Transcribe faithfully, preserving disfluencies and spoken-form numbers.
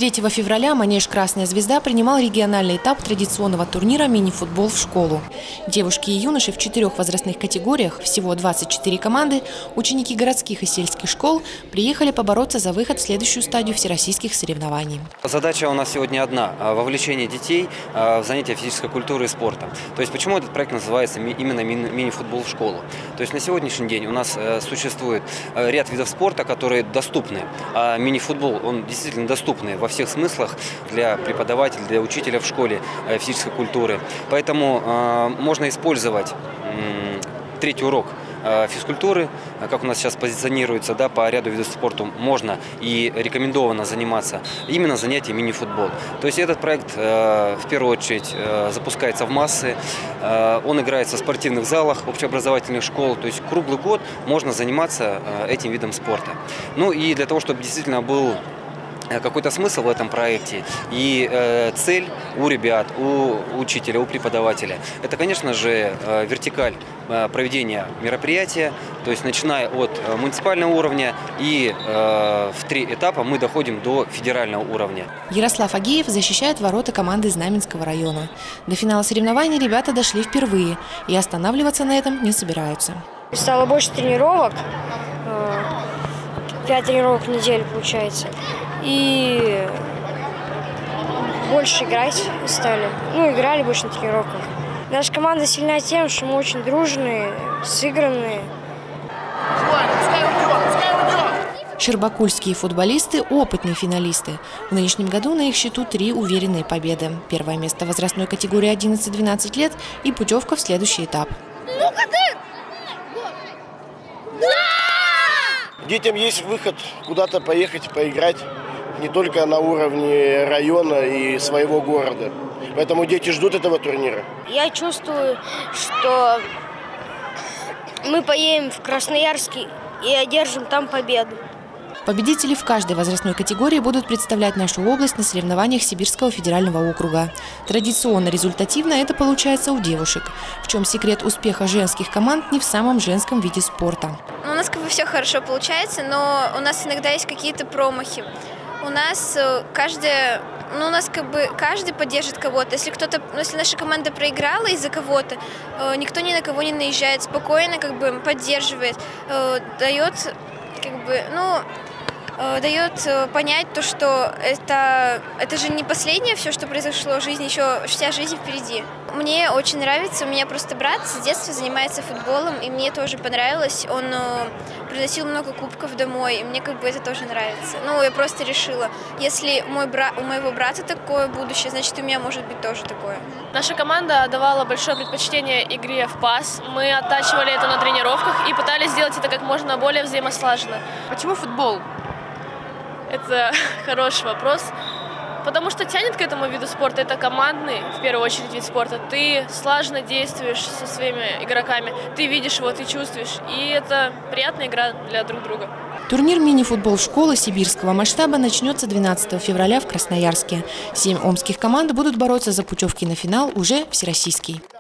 третьего февраля манеж «Красная звезда» принимал региональный этап традиционного турнира «Мини-футбол в школу». Девушки и юноши в четырех возрастных категориях, всего двадцать четыре команды, ученики городских и сельских школ, приехали побороться за выход в следующую стадию всероссийских соревнований. Задача у нас сегодня одна – вовлечение детей в занятия физической культуры и спорта. То есть почему этот проект называется именно «Мини-футбол в школу»? То есть на сегодняшний день у нас существует ряд видов спорта, которые доступны. А мини-футбол, он действительно доступный во всех смыслах для преподавателя, для учителя в школе физической культуры. Поэтому э, можно использовать э, третий урок э, физкультуры, как у нас сейчас позиционируется, да, по ряду видов спорта, можно и рекомендовано заниматься именно занятием мини-футбол. То есть этот проект э, в первую очередь э, запускается в массы, э, он играется в спортивных залах, общеобразовательных школ, то есть круглый год можно заниматься э, этим видом спорта. Ну и для того, чтобы действительно был какой-то смысл в этом проекте и э, цель у ребят, у учителя, у преподавателя. Это, конечно же, э, вертикаль э, проведения мероприятия, то есть начиная от э, муниципального уровня и э, в три этапа мы доходим до федерального уровня. Ярослав Агеев защищает ворота команды Знаменского района. До финала соревнований ребята дошли впервые и останавливаться на этом не собираются. Стало больше тренировок, пять тренировок в неделю получается. И больше играть стали. Ну, играли больше на тренировках. Наша команда сильна тем, что мы очень дружные, сыгранные. Щербакульские футболисты – опытные финалисты. В нынешнем году на их счету три уверенные победы. Первое место в возрастной категории одиннадцать-двенадцать лет и путевка в следующий этап. Ну-ка ты! Да! Детям есть выход куда-то поехать, поиграть. Не только на уровне района и своего города. Поэтому дети ждут этого турнира. Я чувствую, что мы поедем в Красноярск и одержим там победу. Победители в каждой возрастной категории будут представлять нашу область на соревнованиях Сибирского федерального округа. Традиционно результативно это получается у девушек. В чем секрет успеха женских команд не в самом женском виде спорта. У нас как бы все хорошо получается, но у нас иногда есть какие-то промахи. У нас каждая, ну у нас как бы каждый поддержит кого-то. Если кто-то, ну, если наша команда проиграла из-за кого-то, никто ни на кого не наезжает, спокойно как бы поддерживает, дает как бы, ну, дает понять то, что это, это же не последнее все, что произошло в жизни, еще вся жизнь впереди. Мне очень нравится, у меня просто брат с детства занимается футболом, и мне тоже понравилось. Он приносил много кубков домой, и мне как бы это тоже нравится. Ну, я просто решила, если мой брат, у моего брата такое будущее, значит, у меня может быть тоже такое. Наша команда давала большое предпочтение игре в пас. Мы оттачивали это на тренировках и пытались сделать это как можно более взаимослаженно. Почему футбол? Это хороший вопрос, потому что тянет к этому виду спорта. Это командный, в первую очередь, вид спорта. Ты слаженно действуешь со своими игроками, ты видишь его, ты чувствуешь, и это приятная игра для друг друга. Турнир «Мини-футбол школы» сибирского масштаба начнется двенадцатого февраля в Красноярске. Семь омских команд будут бороться за путевки на финал уже всероссийский.